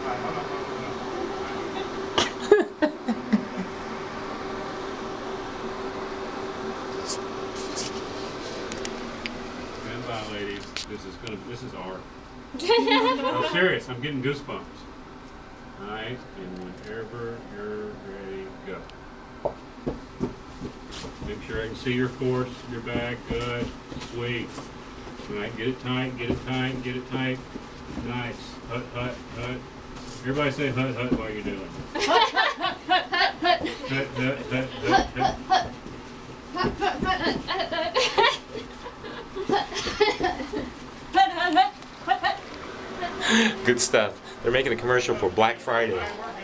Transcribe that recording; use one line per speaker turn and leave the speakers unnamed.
Stand by, ladies. This is art. I'm serious. I'm getting goosebumps. All right, and whenever you're ready, go. Make sure I can see your course, your bag. Good, sweet. All right, get it tight, get it tight, get it tight. Nice. Hut, hut, hut. Everybody say hut, hut while you're doing it. Hut, hut, hut, hut, hut.
Good stuff. They're making a commercial for Black Friday.